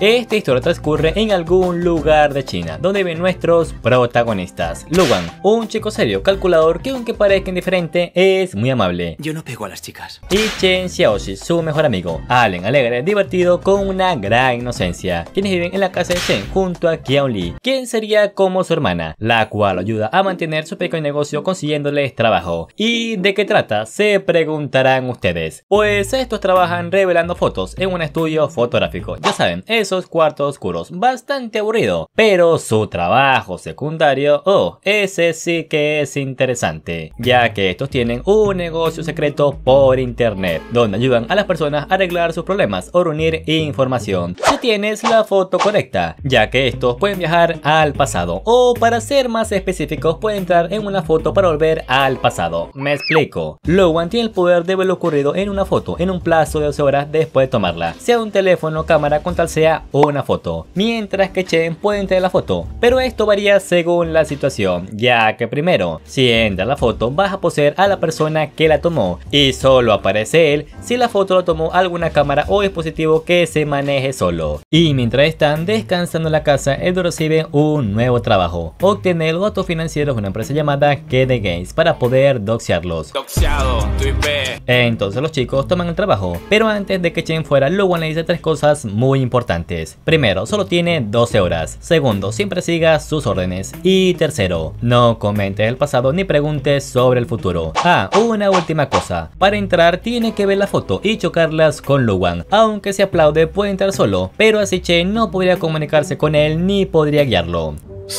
Esta historia transcurre en algún lugar de China, donde viven nuestros protagonistas. Luwan, un chico serio, calculador, que aunque parezca indiferente, es muy amable. Yo no pego a las chicas. Y Chen Xiaoxi, su mejor amigo, Allen, alegre, divertido, con una gran inocencia, quienes viven en la casa de Chen junto a Qian Li, quien sería como su hermana, la cual ayuda a mantener su pequeño negocio consiguiéndoles trabajo. ¿Y de qué trata? Se preguntarán ustedes. Pues estos trabajan revelando fotos en un estudio fotográfico. Ya saben, esos cuartos oscuros, bastante aburrido, pero su trabajo secundario, ese sí que es interesante, ya que estos tienen un negocio secreto por internet, donde ayudan a las personas a arreglar sus problemas o reunir información si tienes la foto correcta, ya que estos pueden viajar al pasado, o para ser más específicos pueden entrar en una foto para volver al pasado. Me explico. Luwan tiene el poder de ver lo ocurrido en una foto en un plazo de 12 horas después de tomarla, sea un teléfono o cámara con tal sea una foto, mientras que Chen puede entrar en la foto, pero esto varía según la situación, ya que primero, si entra la foto vas a poseer a la persona que la tomó y solo aparece él si la foto la tomó alguna cámara o dispositivo que se maneje solo. Y mientras están descansando en la casa, ellos reciben un nuevo trabajo: obtener los datos financieros de una empresa llamada KD Games para poder doxearlos. Entonces los chicos toman el trabajo, pero antes de que Chen fuera, Luwan le dice 3 cosas muy importantes. Primero, solo tiene 12 horas. Segundo, siempre siga sus órdenes. Y tercero, no comentes el pasado ni preguntes sobre el futuro. Una última cosa: para entrar tiene que ver la foto y chocarlas con Luwan. Aunque se aplaude, puede entrar solo, pero así Chen no podría comunicarse con él ni podría guiarlo.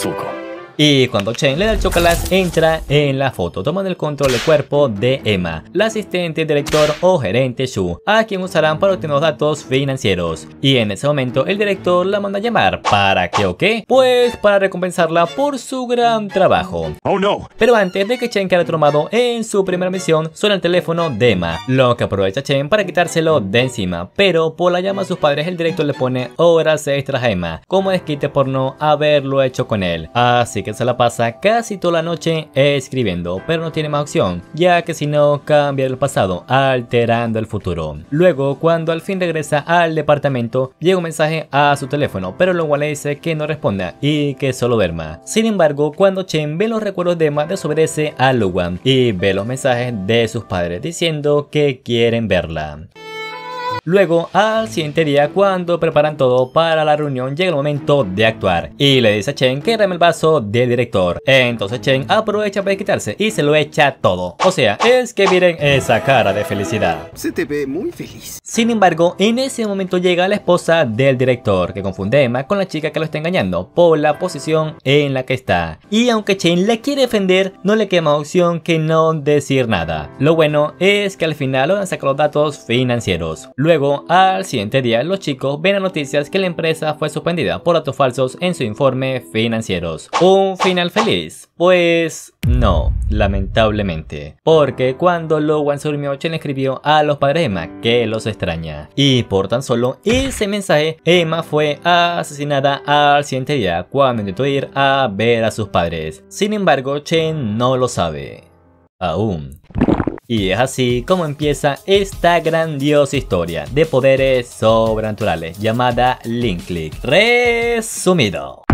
Y cuando Chen le da el chocolate, entra en la foto, tomando el control del cuerpo de Emma, la asistente, director o gerente Shu, a quien usarán para obtener los datos financieros. Y en ese momento el director la manda a llamar. ¿Para qué o qué? Pues para recompensarla por su gran trabajo. ¡Oh no! Pero antes de que Chen quede traumado en su primera misión, suena el teléfono de Emma, lo que aprovecha Chen para quitárselo de encima. Pero por la llama a sus padres, el director le pone horas extras a Emma, como desquite por no haberlo hecho con él. Así que se la pasa casi toda la noche escribiendo, pero no tiene más opción, ya que si no cambia el pasado, alterando el futuro. Luego, cuando al fin regresa al departamento, llega un mensaje a su teléfono, pero Luwan le dice que no responda y que solo duerma. Sin embargo, cuando Chen ve los recuerdos de Emma, desobedece a Luwan y ve los mensajes de sus padres diciendo que quieren verla. Luego, al siguiente día, cuando preparan todo para la reunión, llega el momento de actuar y le dice a Chen que reme el vaso del director. Entonces Chen aprovecha para quitarse y se lo echa todo. O sea, es que miren esa cara de felicidad. Se te ve muy feliz. Sin embargo, en ese momento llega la esposa del director, que confunde a Emma con la chica que lo está engañando por la posición en la que está. Y aunque Chen la quiere defender, no le queda más opción que no decir nada. Lo bueno es que al final logran sacar los datos financieros. Luego, al siguiente día, los chicos ven las noticias que la empresa fue suspendida por datos falsos en su informe financieros. ¿Un final feliz? Pues no, lamentablemente. Porque cuando Luwan se durmió, Chen le escribió a los padres de Emma que los extraña. Y por tan solo ese mensaje, Emma fue asesinada al siguiente día cuando intentó ir a ver a sus padres. Sin embargo, Chen no lo sabe aún. Y es así como empieza esta grandiosa historia de poderes sobrenaturales llamada Link Click. Resumido.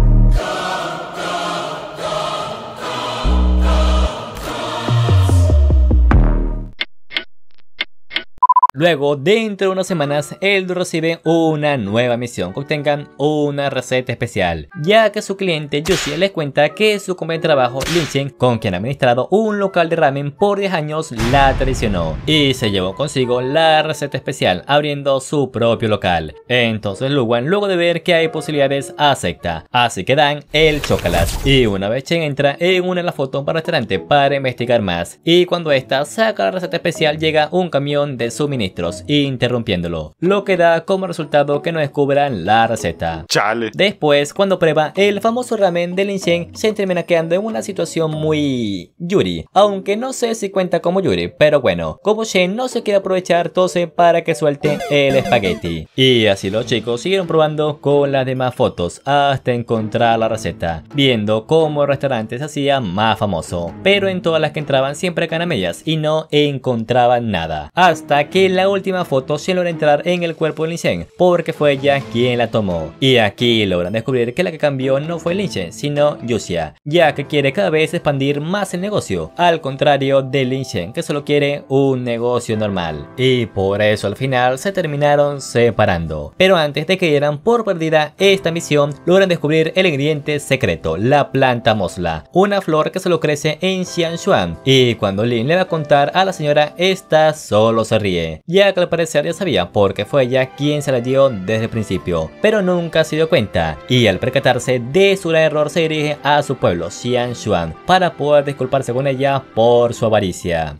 Luego, dentro de unas semanas, Eldo recibe una nueva misión que obtengan una receta especial, ya que su cliente Yuxi les cuenta que su compañero de trabajo Lin Chen, con quien ha administrado un local de ramen por 10 años, la traicionó y se llevó consigo la receta especial, abriendo su propio local. Entonces Luwan, luego de ver que hay posibilidades, acepta, así que dan el chocolate. Y una vez Chen entra en una de las fotos para el restaurante para investigar más, y cuando esta saca la receta especial, llega un camión de suministros interrumpiéndolo, lo que da como resultado que no descubran la receta. ¡Chale! Después, cuando prueba el famoso ramen de Lin Chen, se termina quedando en una situación muy Yuri, aunque no sé si cuenta como Yuri, pero bueno, como Chen no se quiere aprovechar, tose para que suelte el espagueti. Y así los chicos siguieron probando con las demás fotos hasta encontrar la receta, viendo cómo el restaurante se hacía más famoso, pero en todas las que entraban siempre quedaban a medias y no encontraban nada, hasta que la última foto se logra entrar en el cuerpo de Lin Chen, porque fue ella quien la tomó. Y aquí logran descubrir que la que cambió no fue Lin Chen, sino Yuxia, ya que quiere cada vez expandir más el negocio, al contrario de Lin Chen, que solo quiere un negocio normal. Y por eso al final se terminaron separando. Pero antes de que dieran por perdida esta misión, logran descubrir el ingrediente secreto, la planta mosla, una flor que solo crece en Xianshuan. Y cuando Lin le va a contar a la señora, esta solo se ríe, ya que al parecer ya sabía, porque fue ella quien se la dio desde el principio, pero nunca se dio cuenta. Y al percatarse de su error, se dirige a su pueblo, Xianshuan, para poder disculparse con ella por su avaricia.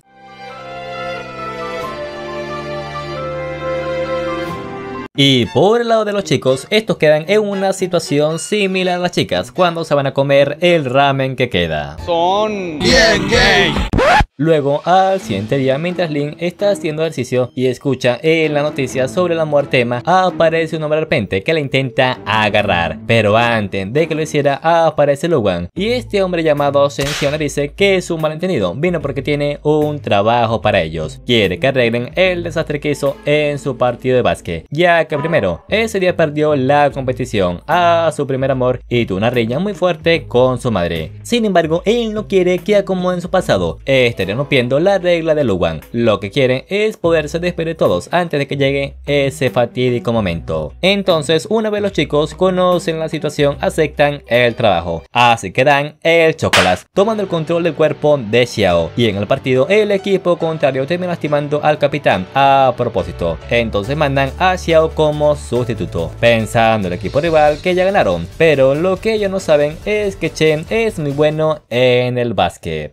Y por el lado de los chicos, estos quedan en una situación similar a las chicas cuando se van a comer el ramen que queda. Son bien gay. Luego, al siguiente día, mientras Lin está haciendo ejercicio y escucha en la noticia sobre la muerte de Emma, aparece un hombre de repente que la intenta agarrar. Pero antes de que lo hiciera, aparece Luwan. Y este hombre llamado Shen Xiao le dice que es un malentendido. Vino porque tiene un trabajo para ellos. Quiere que arreglen el desastre que hizo en su partido de básquet, ya que primero, ese día perdió la competición a su primer amor y tuvo una riña muy fuerte con su madre. Sin embargo, él no quiere que acomoden su pasado. Rompiendo la regla de Luwan. Lo que quieren es poderse despedir de todos antes de que llegue ese fatídico momento. Entonces, una vez los chicos conocen la situación, aceptan el trabajo. Así que dan el chocolate, tomando el control del cuerpo de Xiao. Y en el partido, el equipo contrario termina lastimando al capitán a propósito. Entonces mandan a Xiao como sustituto, pensando el equipo rival que ya ganaron. Pero lo que ellos no saben es que Chen es muy bueno en el básquet.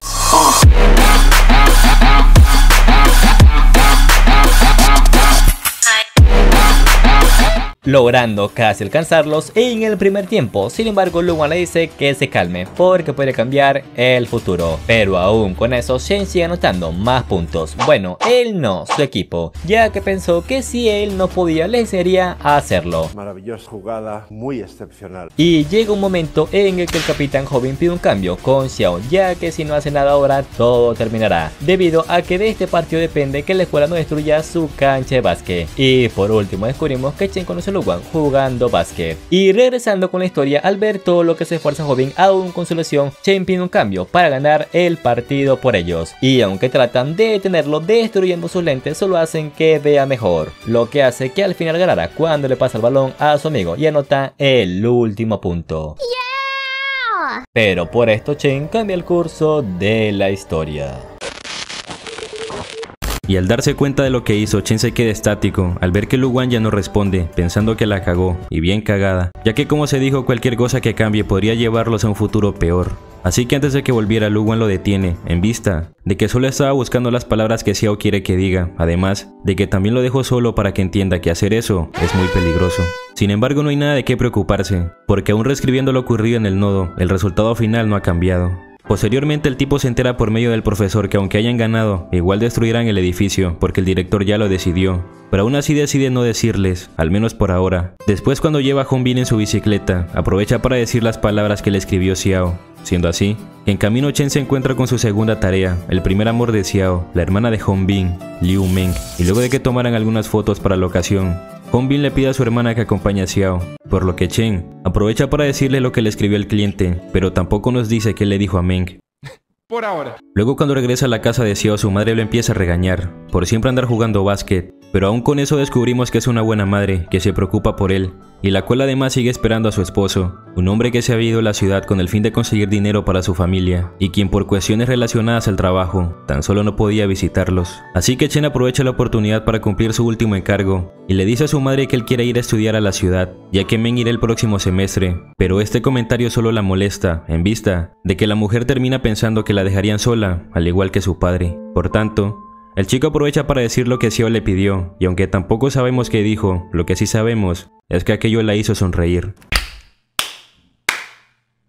Logrando casi alcanzarlos en el primer tiempo. Sin embargo, Luwan le dice que se calme porque puede cambiar el futuro. Pero aún con eso, Shen sigue anotando más puntos. Bueno, él no, su equipo, ya que pensó que si él no podía, le enseñaría a hacerlo. Maravillosa jugada, muy excepcional. Y llega un momento en el que el capitán joven pide un cambio con Xiao, ya que si no hace nada ahora, todo terminará, debido a que de este partido depende que la escuela no destruya su cancha de básquet. Y por último descubrimos que Chen conoce a Luwan jugando básquet. Y regresando con la historia, al ver todo lo que se esfuerza Joven aún con su lesión, Chen pide un cambio para ganar el partido por ellos. Y aunque tratan de detenerlo destruyendo sus lentes, solo hacen que vea mejor, lo que hace que al final ganara cuando le pasa el balón a su amigo y anota el último punto. Pero por esto Chen cambia el curso de la historia. Y al darse cuenta de lo que hizo, Chen se queda estático al ver que Luwan ya no responde, pensando que la cagó, y bien cagada, ya que como se dijo, cualquier cosa que cambie podría llevarlos a un futuro peor. Así que antes de que volviera, Luwan lo detiene, en vista de que solo estaba buscando las palabras que Xiao quiere que diga, además de que también lo dejó solo para que entienda que hacer eso es muy peligroso. Sin embargo, no hay nada de qué preocuparse, porque aún reescribiendo lo ocurrido en el nodo, el resultado final no ha cambiado. Posteriormente el tipo se entera por medio del profesor que aunque hayan ganado, igual destruirán el edificio porque el director ya lo decidió. Pero aún así decide no decirles, al menos por ahora. Después, cuando lleva a Hongbin en su bicicleta, aprovecha para decir las palabras que le escribió Xiao. Siendo así, en camino Chen se encuentra con su segunda tarea, el primer amor de Xiao, la hermana de Hongbin, Liu Meng, y luego de que tomaran algunas fotos para la ocasión, Hongbin le pide a su hermana que acompañe a Xiao, por lo que Chen aprovecha para decirle lo que le escribió el cliente, pero tampoco nos dice qué le dijo a Meng. Por ahora. Luego, cuando regresa a la casa de Xiao, su madre lo empieza a regañar por siempre andar jugando básquet, pero aún con eso descubrimos que es una buena madre que se preocupa por él, y la cual además sigue esperando a su esposo, un hombre que se había ido a la ciudad con el fin de conseguir dinero para su familia, y quien por cuestiones relacionadas al trabajo, tan solo no podía visitarlos. Así que Chen aprovecha la oportunidad para cumplir su último encargo, y le dice a su madre que él quiere ir a estudiar a la ciudad, ya que Meng irá el próximo semestre, pero este comentario solo la molesta, en vista de que la mujer termina pensando que la dejarían sola, al igual que su padre. Por tanto, el chico aprovecha para decir lo que Xiao le pidió, y aunque tampoco sabemos qué dijo, lo que sí sabemos es que aquello la hizo sonreír.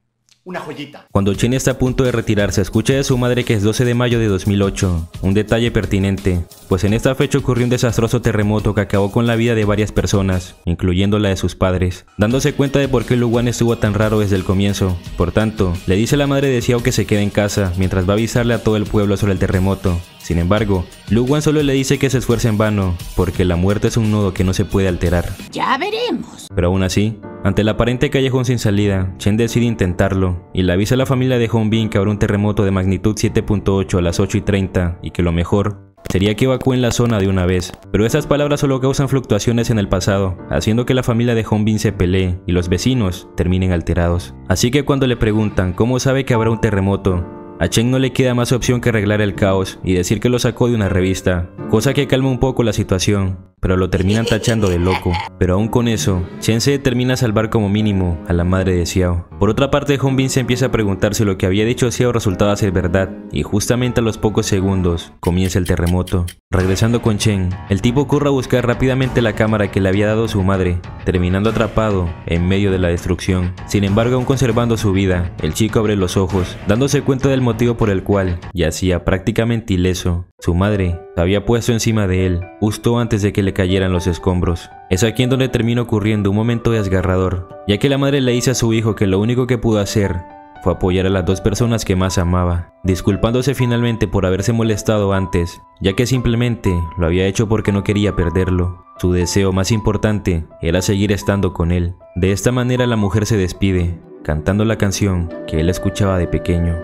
Una joyita. Cuando Chen está a punto de retirarse, escucha de su madre que es 12 de mayo de 2008, un detalle pertinente, pues en esta fecha ocurrió un desastroso terremoto que acabó con la vida de varias personas, incluyendo la de sus padres, dándose cuenta de por qué Luwan estuvo tan raro desde el comienzo. Por tanto, le dice a la madre de Xiao que se quede en casa, mientras va a avisarle a todo el pueblo sobre el terremoto. Sin embargo, Luwan solo le dice que se esfuerce en vano, porque la muerte es un nudo que no se puede alterar. Ya veremos. Pero aún así, ante el aparente callejón sin salida, Chen decide intentarlo, y le avisa a la familia de Hongbin que habrá un terremoto de magnitud 7.8 a las 8:30, y que lo mejor sería que evacúen la zona de una vez. Pero esas palabras solo causan fluctuaciones en el pasado, haciendo que la familia de Hongbin se pelee y los vecinos terminen alterados. Así que cuando le preguntan cómo sabe que habrá un terremoto, a Chen no le queda más opción que arreglar el caos y decir que lo sacó de una revista, cosa que calma un poco la situación, pero lo terminan tachando de loco. Pero aún con eso, Chen se determina a salvar como mínimo a la madre de Xiao. Por otra parte, Hongbin se empieza a preguntar si lo que había dicho Xiao resultaba ser verdad, y justamente a los pocos segundos comienza el terremoto. Regresando con Chen, el tipo corre a buscar rápidamente la cámara que le había dado su madre, terminando atrapado en medio de la destrucción. Sin embargo, aún conservando su vida, el chico abre los ojos, dándose cuenta del motivo por el cual yacía prácticamente ileso. Su madre se había puesto encima de él, justo antes de que le cayeran los escombros. Es aquí en donde termina ocurriendo un momento desgarrador, ya que la madre le dice a su hijo que lo único que pudo hacer fue apoyar a las dos personas que más amaba, disculpándose finalmente por haberse molestado antes, ya que simplemente lo había hecho porque no quería perderlo. Su deseo más importante era seguir estando con él. De esta manera la mujer se despide, cantando la canción que él escuchaba de pequeño.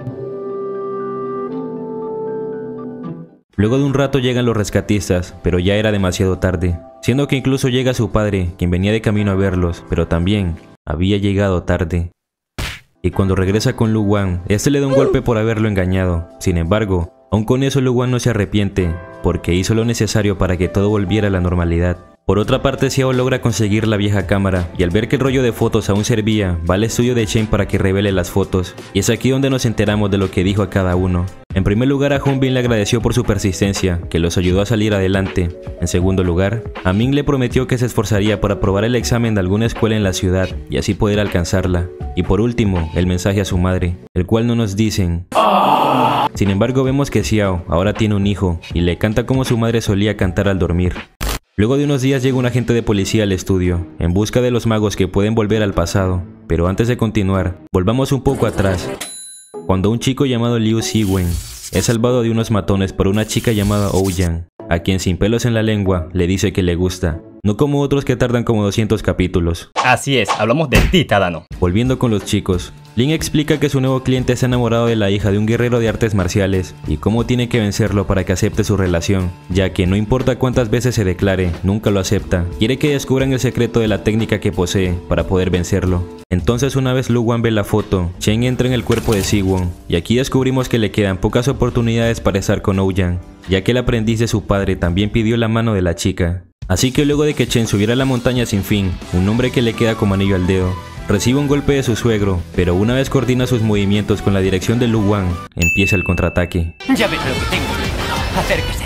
Luego de un rato llegan los rescatistas, pero ya era demasiado tarde, siendo que incluso llega su padre, quien venía de camino a verlos, pero también había llegado tarde. Y cuando regresa con Luwan, este le da un golpe por haberlo engañado. Sin embargo, aún con eso Luwan no se arrepiente, porque hizo lo necesario para que todo volviera a la normalidad. Por otra parte, Xiao logra conseguir la vieja cámara, y al ver que el rollo de fotos aún servía, va al estudio de Chen para que revele las fotos, y es aquí donde nos enteramos de lo que dijo a cada uno. En primer lugar, a Hongbin le agradeció por su persistencia, que los ayudó a salir adelante. En segundo lugar, a Ming le prometió que se esforzaría por aprobar el examen de alguna escuela en la ciudad, y así poder alcanzarla. Y por último, el mensaje a su madre, el cual no nos dicen. Sin embargo, vemos que Xiao ahora tiene un hijo, y le canta como su madre solía cantar al dormir. Luego de unos días llega un agente de policía al estudio, en busca de los magos que pueden volver al pasado. Pero antes de continuar, volvamos un poco atrás, cuando un chico llamado Liu Ziwen es salvado de unos matones por una chica llamada Ouyang, a quien sin pelos en la lengua le dice que le gusta, no como otros que tardan como 200 capítulos. Así es, hablamos de ti, Tadano. Volviendo con los chicos, Lin explica que su nuevo cliente se ha enamorado de la hija de un guerrero de artes marciales y cómo tiene que vencerlo para que acepte su relación, ya que no importa cuántas veces se declare, nunca lo acepta. Quiere que descubran el secreto de la técnica que posee para poder vencerlo. Entonces, una vez Luwan ve la foto, Chen entra en el cuerpo de Ziwon, y aquí descubrimos que le quedan pocas oportunidades para estar con Ouyang, ya que el aprendiz de su padre también pidió la mano de la chica. Así que luego de que Chen subiera a la montaña sin fin, un hombre que le queda como anillo al dedo, recibe un golpe de su suegro, pero una vez coordina sus movimientos con la dirección de Luwan, empieza el contraataque. Ya ves lo que tengo. Acérquese.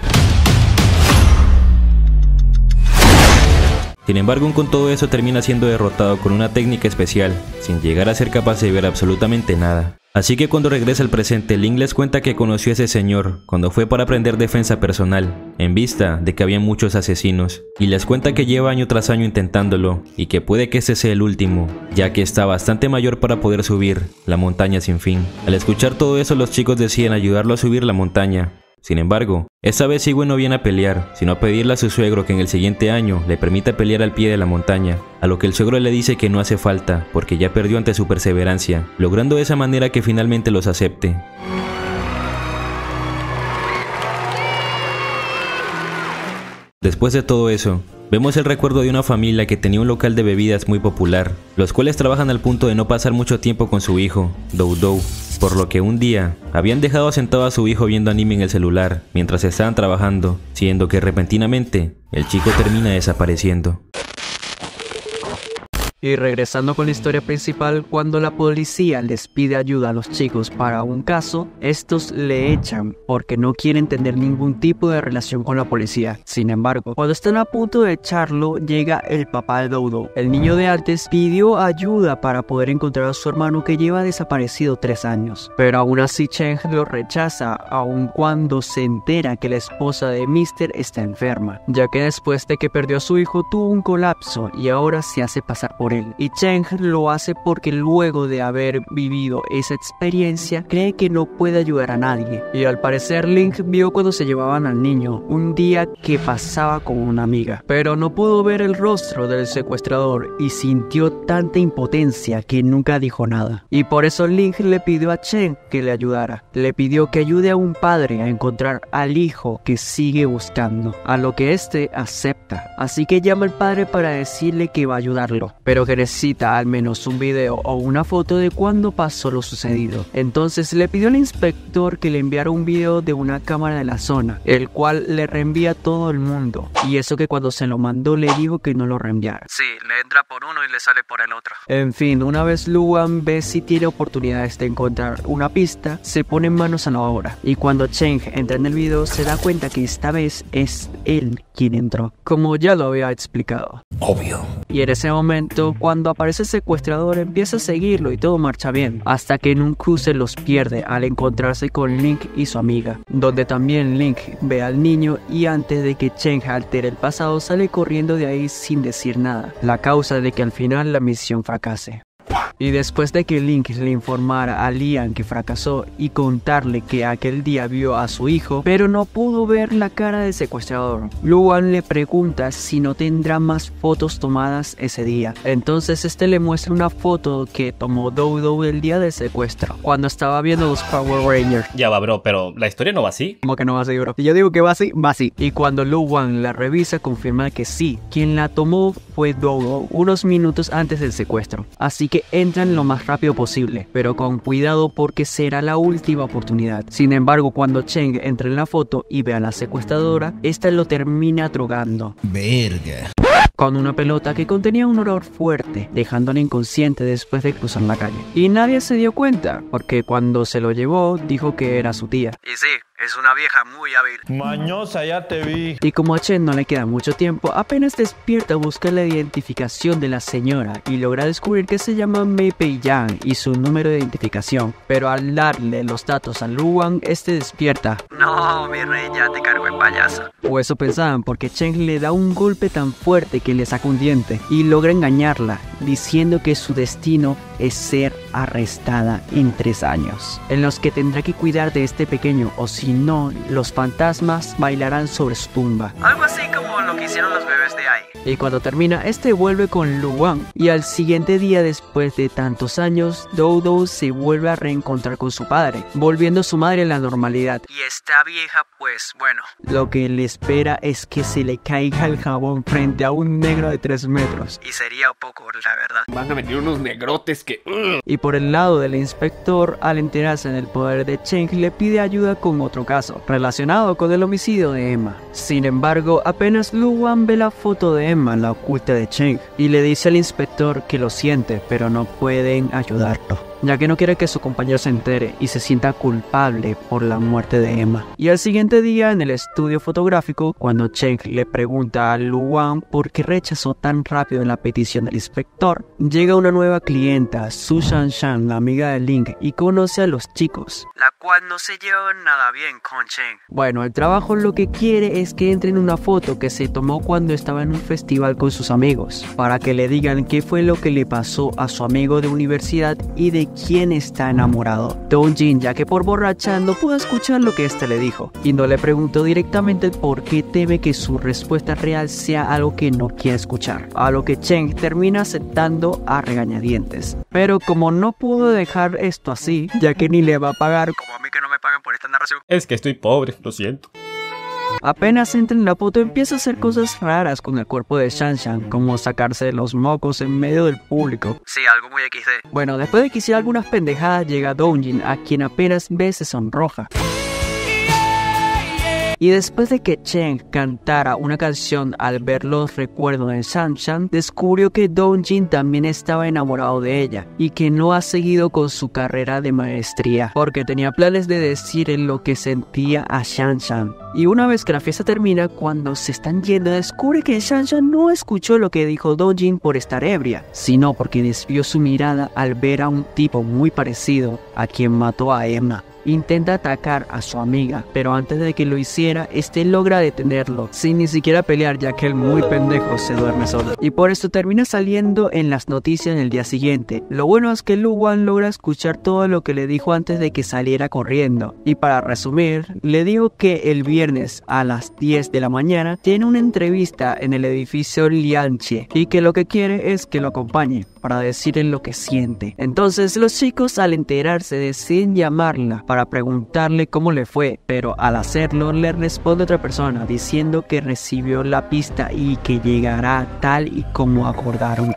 Sin embargo, con todo eso termina siendo derrotado con una técnica especial, sin llegar a ser capaz de ver absolutamente nada. Así que cuando regresa al presente, Lin les cuenta que conoció a ese señor cuando fue para aprender defensa personal, en vista de que había muchos asesinos, y les cuenta que lleva año tras año intentándolo, y que puede que este sea el último, ya que está bastante mayor para poder subir la montaña sin fin. Al escuchar todo eso, los chicos deciden ayudarlo a subir la montaña. Sin embargo, esta vez Ziwen no viene a pelear, sino a pedirle a su suegro que en el siguiente año le permita pelear al pie de la montaña, a lo que el suegro le dice que no hace falta, porque ya perdió ante su perseverancia, logrando de esa manera que finalmente los acepte. Después de todo eso, vemos el recuerdo de una familia que tenía un local de bebidas muy popular, los cuales trabajan al punto de no pasar mucho tiempo con su hijo, Dou Dou, por lo que un día habían dejado sentado a su hijo viendo anime en el celular mientras estaban trabajando, siendo que repentinamente el chico termina desapareciendo. Y regresando con la historia principal, cuando la policía les pide ayuda a los chicos para un caso, estos le echan porque no quieren tener ningún tipo de relación con la policía. Sin embargo, cuando están a punto de echarlo, llega el papá de Dodo. El niño de antes pidió ayuda para poder encontrar a su hermano que lleva desaparecido 3 años. Pero aún así Cheng lo rechaza, aun cuando se entera que la esposa de Mister está enferma, ya que después de que perdió a su hijo tuvo un colapso y ahora se hace pasar por él. Y Cheng lo hace porque luego de haber vivido esa experiencia cree que no puede ayudar a nadie. Y al parecer Link vio cuando se llevaban al niño un día que pasaba con una amiga, pero no pudo ver el rostro del secuestrador y sintió tanta impotencia que nunca dijo nada. Y por eso Link le pidió a Cheng que le ayudara. Le pidió que ayude a un padre a encontrar al hijo que sigue buscando, a lo que este acepta. Así que llama al padre para decirle que va a ayudarlo, pero que necesita al menos un video o una foto de cuando pasó lo sucedido. Entonces le pidió al inspector que le enviara un video de una cámara de la zona, el cual le reenvía a todo el mundo. Y eso que cuando se lo mandó le dijo que no lo reenviara. Sí, le entra por uno y le sale por el otro. En fin, una vez Luan ve si tiene oportunidades de encontrar una pista, se pone manos a la obra. Y cuando Cheng entra en el video se da cuenta que esta vez es él quien entró, como ya lo había explicado. Obvio. Y en ese momento, cuando aparece el secuestrador, empieza a seguirlo y todo marcha bien, hasta que en un cruce los pierde al encontrarse con Link y su amiga, donde también Link ve al niño y antes de que Cheng altere el pasado sale corriendo de ahí sin decir nada, la causa de que al final la misión fracase. Y después de que Link le informara a Lian que fracasó y contarle que aquel día vio a su hijo, pero no pudo ver la cara del secuestrador, Luan le pregunta si no tendrá más fotos tomadas ese día. Entonces este le muestra una foto que tomó Dodo el día del secuestro, cuando estaba viendo los Power Rangers. Ya va, bro, pero la historia no va así. ¿Cómo que no va así, bro? Si yo digo que va así, va así. Y cuando Luan la revisa, confirma que sí, quien la tomó fue Dodo unos minutos antes del secuestro. Así que entran lo más rápido posible, pero con cuidado porque será la última oportunidad. Sin embargo, cuando Cheng entra en la foto y ve a la secuestradora, esta lo termina drogando. Verga. Con una pelota que contenía un olor fuerte, dejándola inconsciente después de cruzar la calle. Y nadie se dio cuenta, porque cuando se lo llevó, dijo que era su tía. Y sí, es una vieja muy hábil. Mañosa, ya te vi. Y como a Chen no le queda mucho tiempo, apenas despierta busca la identificación de la señora y logra descubrir que se llama Mei Pei Yang y su número de identificación. Pero al darle los datos a Luan, este despierta. No, mi rey, ya te cargo el payaso. O eso pensaban, porque Chen le da un golpe tan fuerte que le saca un diente y logra engañarla, diciendo que su destino es ser arrestada en 3 años, en los que tendrá que cuidar de este pequeño, o si no, los fantasmas bailarán sobre su tumba. Algo así como lo que hicieron los bebés de ahí. Y cuando termina, este vuelve con Luan, y al siguiente día, después de tantos años, Dodo se vuelve a reencontrar con su padre, volviendo su madre a la normalidad. Y esta vieja, pues bueno. Lo que le espera es que se le caiga el jabón frente a un negro de 3 metros. Y sería poco, la verdad. Van a venir unos negrotes que... Y por el lado del inspector, al enterarse del poder de Cheng, le pide ayuda con otro caso, relacionado con el homicidio de Emma. Sin embargo, apenas Luan ve la foto de Emma, la oculta de Cheng, y le dice al inspector que lo siente, pero no pueden ayudarlo, ya que no quiere que su compañero se entere y se sienta culpable por la muerte de Emma. Y al siguiente día, en el estudio fotográfico, cuando Cheng le pregunta a Luan por qué rechazó tan rápido la petición del inspector, llega una nueva clienta, Su Shanshan, la amiga de Link, y conoce a los chicos, La cual no se lleva nada bien con Cheng. Bueno, el trabajo lo que quiere es que entre en una foto que se tomó cuando estaba en un festival con sus amigos, para que le digan qué fue lo que le pasó a su amigo de universidad y de quién está enamorado. Dongjin, ya que por borracha no pudo escuchar lo que este le dijo, y no le preguntó directamente por qué teme que su respuesta real sea algo que no quiere escuchar, a lo que Cheng termina aceptando a regañadientes. Pero como no pudo dejar esto así, ya que ni le va a pagar, Como a mí que no me pagan por esta narración. Es que estoy pobre, lo siento. apenas entra en la foto empieza a hacer cosas raras con el cuerpo de Shanshan, como sacarse los mocos en medio del público. Sí, algo muy XD. Bueno, después de que hiciera algunas pendejadas, llega Dongjin, a quien apenas ve se sonroja. Y después de que Chen cantara una canción al ver los recuerdos de Shanshan, descubrió que Dongjin también estaba enamorado de ella y que no ha seguido con su carrera de maestría porque tenía planes de decir lo que sentía a Shanshan. Y una vez que la fiesta termina, cuando se están yendo, descubre que Shanshan no escuchó lo que dijo Dongjin por estar ebria, sino porque desvió su mirada al ver a un tipo muy parecido a quien mató a Emma. Intenta atacar a su amiga, pero antes de que lo hiciera, este logra detenerlo, sin ni siquiera pelear, ya que el muy pendejo se duerme solo. Y por esto termina saliendo en las noticias en el día siguiente. Lo bueno es que Lu Wan logra escuchar todo lo que le dijo antes de que saliera corriendo. Y para resumir, le dijo que el viernes a las 10 de la mañana tiene una entrevista en el edificio Lianche y que lo que quiere es que lo acompañe para decirle lo que siente. Entonces los chicos, al enterarse, deciden llamarla para preguntarle cómo le fue, pero al hacerlo le responde otra persona diciendo que recibió la pista y que llegará tal y como acordaron.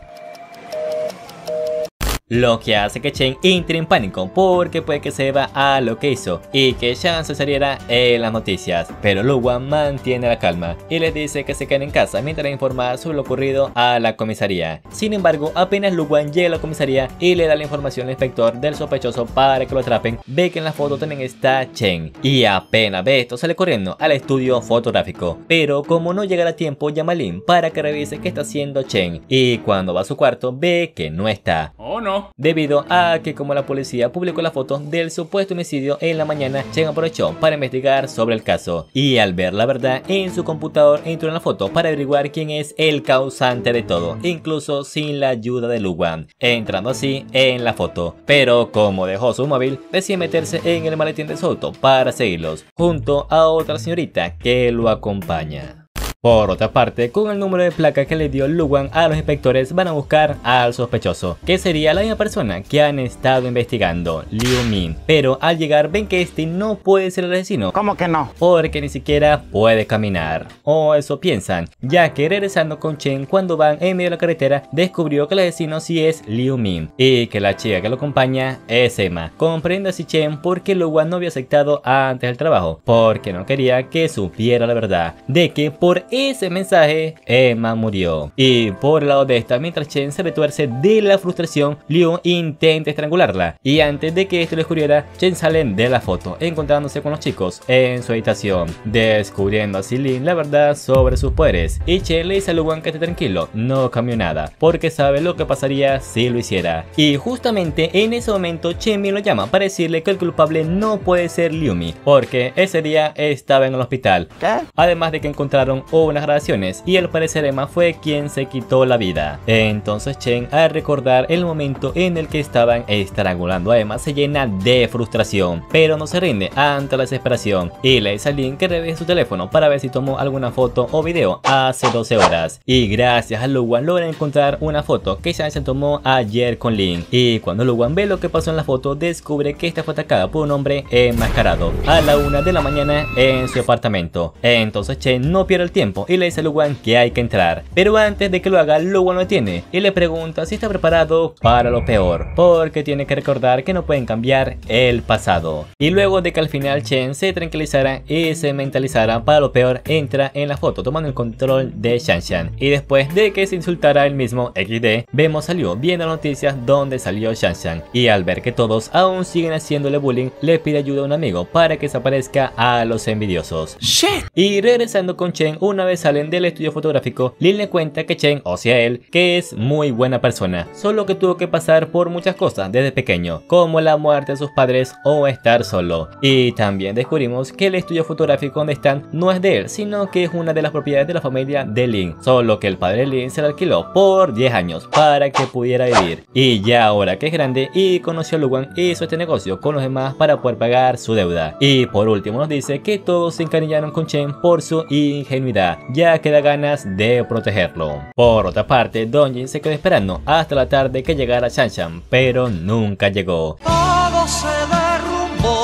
Lo que hace que Chen entre en pánico porque puede que se deba a lo que hizo y que Shan se saliera en las noticias, pero Lu Wan mantiene la calma y les dice que se queden en casa mientras informa sobre lo ocurrido a la comisaría. Sin embargo, apenas Lu Wan llega a la comisaría y le da la información al inspector del sospechoso para que lo atrapen, ve que en la foto también está Chen y apenas ve esto sale corriendo al estudio fotográfico, pero como no llegará a tiempo llama a Lin para que revise qué está haciendo Chen y cuando va a su cuarto ve que no está. Oh no. Debido a que como la policía publicó la foto del supuesto homicidio en la mañana, Chen aprovechó para investigar sobre el caso y al ver la verdad en su computador entró en la foto para averiguar quién es el causante de todo, incluso sin la ayuda de Lu Wan, entrando así en la foto. Pero como dejó su móvil, decide meterse en el maletín de su auto para seguirlos, junto a otra señorita que lo acompaña. Por otra parte, con el número de placa que le dio Lu Wan a los inspectores van a buscar al sospechoso, que sería la misma persona que han estado investigando, Liu Min. Pero al llegar ven que este no puede ser el asesino. ¿Cómo que no? Porque ni siquiera puede caminar. O eso piensan, ya que regresando con Chen cuando van en medio de la carretera, descubrió que el asesino sí es Liu Min y que la chica que lo acompaña es Emma. Comprende así Chen por qué Lu Wan no había aceptado antes el trabajo, porque no quería que supiera la verdad de que por ese mensaje Emma murió. Y por el lado de esta, mientras Chen se retuerce de la frustración, Liu intenta estrangularla y antes de que esto le descubriera, Chen sale de la foto encontrándose con los chicos en su habitación, descubriendo así Lin la verdad sobre sus poderes. Y Chen le dice a Lu Wan que esté tranquilo, no cambió nada porque sabe lo que pasaría si lo hiciera. Y justamente en ese momento Chen Min lo llama para decirle que el culpable no puede ser Liu Mi porque ese día estaba en el hospital. ¿Qué? Además de que encontraron unas grabaciones y al parecer Emma fue quien se quitó la vida. Entonces Chen, al recordar el momento en el que estaban estrangulando a Emma, se llena de frustración, pero no se rinde ante la desesperación y le dice a Lin que revise su teléfono para ver si tomó alguna foto o video hace 12 horas. Y gracias a Lu Wan logra encontrar una foto que Shan se tomó ayer con Lin, y cuando Lu Wan ve lo que pasó en la foto, descubre que esta fue atacada por un hombre enmascarado a la 1 de la mañana en su apartamento. Entonces Chen no pierde el tiempo y le dice a Lu Wan que hay que entrar, pero antes de que lo haga, Lu Wan lo detiene y le pregunta si está preparado para lo peor, porque tiene que recordar que no pueden cambiar el pasado. Y luego de que al final Chen se tranquilizara y se mentalizara para lo peor, entra en la foto tomando el control de Shanshan, y después de que se insultara el mismo XD, vemos a Liu viendo las noticias donde salió Shanshan, y al ver que todos aún siguen haciéndole bullying, le pide ayuda a un amigo para que desaparezca a los envidiosos. Shit. Y regresando con Chen, una vez salen del estudio fotográfico, Lin le cuenta que Chen, o sea él, que es muy buena persona, solo que tuvo que pasar por muchas cosas desde pequeño, como la muerte de sus padres o estar solo. Y también descubrimos que el estudio fotográfico donde están no es de él, sino que es una de las propiedades de la familia de Lin, solo que el padre de Lin se la alquiló por 10 años para que pudiera vivir. Y ya ahora que es grande y conoció a Lu Wan, hizo este negocio con los demás para poder pagar su deuda. Y por último nos dice que todos se encariñaron con Chen por su ingenuidad, ya que da ganas de protegerlo. Por otra parte, Dongjin se quedó esperando hasta la tarde que llegara Shanshan, pero nunca llegó. Todo se derrumbó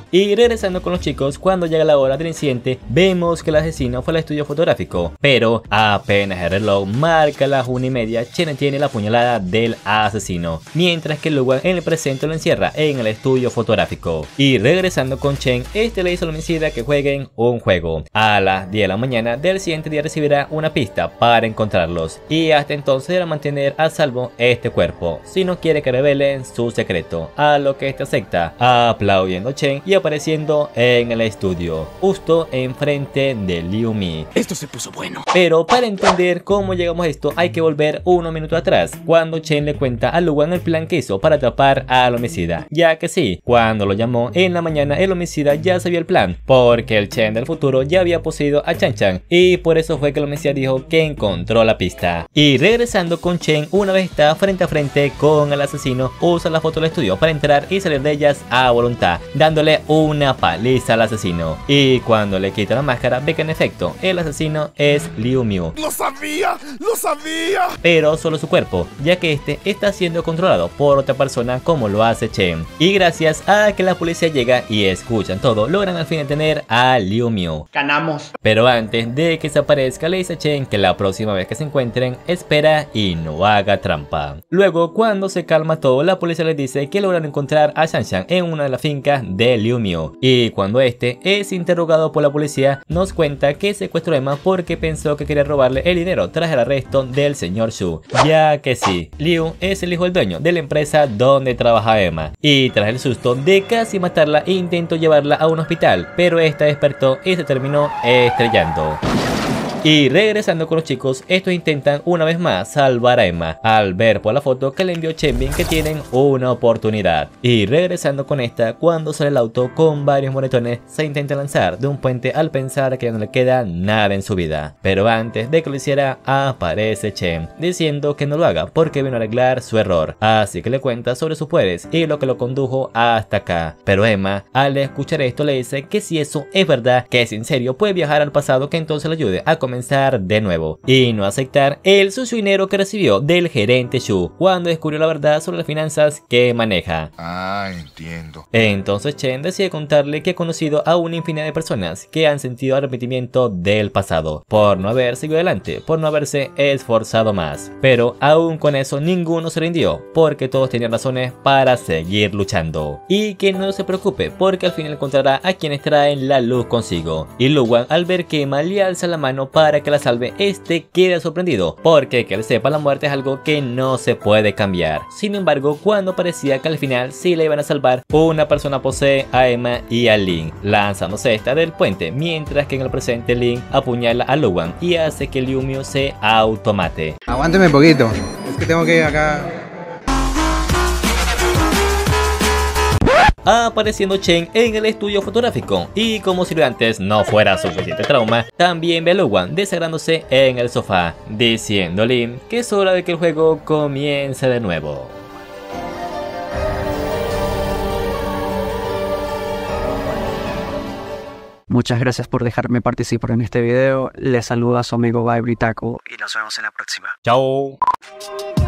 Y regresando con los chicos, cuando llega la hora del incidente, vemos que el asesino fue al estudio fotográfico, pero apenas el reloj marca las 1:30, Chen tiene la puñalada del asesino, mientras que Luwan en el presente lo encierra en el estudio fotográfico. Y regresando con Chen, este le dice al homicida que jueguen un juego. A las 10 de la mañana del siguiente día recibirá una pista para encontrarlos, y hasta entonces deberá mantener a salvo este cuerpo, si no quiere que revelen su secreto, a lo que este acepta, aplaudiendo a Chen y apareciendo en el estudio, justo enfrente de Liu Mi. Esto se puso bueno. Pero para entender cómo llegamos a esto hay que volver unos minutos atrás, cuando Chen le cuenta a Luwan el plan que hizo para atrapar al homicida, ya que sí, cuando lo llamó en la mañana el homicida ya sabía el plan, porque el Chen del futuro ya había poseído a Chan Chan, y por eso fue que el homicida dijo que encontró la pista. Y regresando con Chen, una vez está frente a frente con el asesino, usa la foto del estudio para entrar y salir de ellas a voluntad, dándole una paliza al asesino. Y cuando le quita la máscara, ve que en efecto el asesino es Liu Miu. ¡Lo sabía! ¡Lo sabía! Pero solo su cuerpo, ya que este está siendo controlado por otra persona como lo hace Chen. Y gracias a que la policía llega y escuchan todo, logran al fin detener a Liu Miu. Ganamos. Pero antes de que se aparezca, le dice a Chen que la próxima vez que se encuentren, espera y no haga trampa. Luego, cuando se calma todo, la policía les dice que logran encontrar a Shan Shan en una de las fincas de Liu Miu. Y cuando este es interrogado por la policía, nos cuenta que secuestró a Emma porque pensó que quería robarle el dinero tras el arresto del señor Xu. Ya que sí, Liu es el hijo del dueño de la empresa donde trabaja Emma. Y tras el susto de casi matarla, intentó llevarla a un hospital, pero esta despertó y se terminó estrellando. Y regresando con los chicos, estos intentan una vez más salvar a Emma, al ver por la foto que le envió Chenbin que tienen una oportunidad. Y regresando con esta, cuando sale el auto con varios moretones, se intenta lanzar de un puente al pensar que ya no le queda nada en su vida. Pero antes de que lo hiciera, aparece Chen, diciendo que no lo haga porque vino a arreglar su error. Así que le cuenta sobre sus poderes y lo que lo condujo hasta acá. Pero Emma, al escuchar esto, le dice que si eso es verdad, que es en serio, puede viajar al pasado, que entonces le ayude a comenzar de nuevo, y no aceptar el sucio dinero que recibió del gerente Xu cuando descubrió la verdad sobre las finanzas que maneja. Ah, entiendo. Entonces Chen decide contarle que ha conocido a una infinidad de personas que han sentido arrepentimiento del pasado por no haber seguido adelante, por no haberse esforzado más. Pero aún con eso ninguno se rindió, porque todos tenían razones para seguir luchando. Y que no se preocupe, porque al final encontrará a quienes traen la luz consigo. Y Luwan, al ver que Emma le alza la mano para que la salve, este queda sorprendido, porque que él sepa, la muerte es algo que no se puede cambiar. Sin embargo, cuando parecía que al final sí la iban a salvar, una persona posee a Emma y a Lin, lanzándose esta del puente, mientras que en el presente Lin apuñala a Luwan y hace que Liu Miu se automate. Aguánteme un poquito, es que tengo que ir acá. Apareciendo Chen en el estudio fotográfico, y como si antes no fuera suficiente trauma, también ve a Luwan desagrándose en el sofá, diciendo a Lin que es hora de que el juego comience de nuevo. Muchas gracias por dejarme participar en este video. Les saluda su amigo Guy Britaco. Y nos vemos en la próxima. Chao.